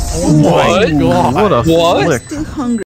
Oh my god. What a What? flick. Still hungry.